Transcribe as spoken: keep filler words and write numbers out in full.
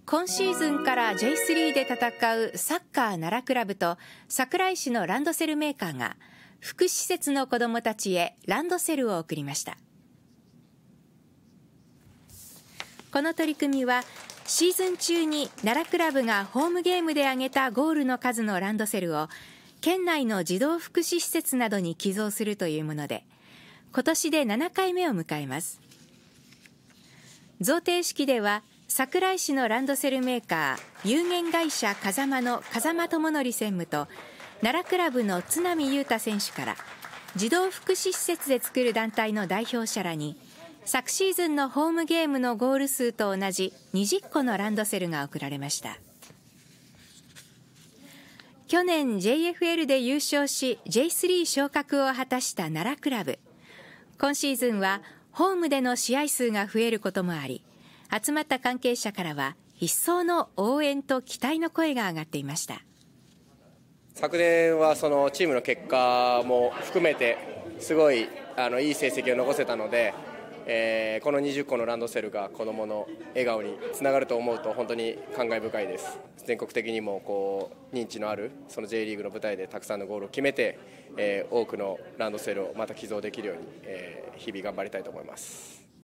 今シーズンから ジェイスリー で戦うサッカー奈良クラブと桜井市のランドセルメーカーが福祉施設の子どもたちへランドセルを贈りました。この取り組みはシーズン中に奈良クラブがホームゲームで挙げたゴールの数のランドセルを県内の児童福祉施設などに寄贈するというもので、今年でななかいめを迎えます。贈呈式では桜井市のランドセルメーカー有限会社風間の風間智則専務と奈良クラブの津波裕太選手から児童福祉施設で作る団体の代表者らに昨シーズンのホームゲームのゴール数と同じにじゅっこのランドセルが贈られました。去年 ジェイエフエル で優勝し ジェイスリー 昇格を果たした奈良クラブ。今シーズンはホームでの試合数が増えることもあり、集まった関係者からは一層の応援と期待の声が上がっていました。 昨年はそのチームの結果も含めてすごいあのいい成績を残せたので、えー、このにじゅっこのランドセルが子どもの笑顔につながると思うと本当に感慨深いです。全国的にもこう認知のあるその J リーグの舞台でたくさんのゴールを決めて、えー、多くのランドセルをまた寄贈できるように、えー、日々頑張りたいと思います。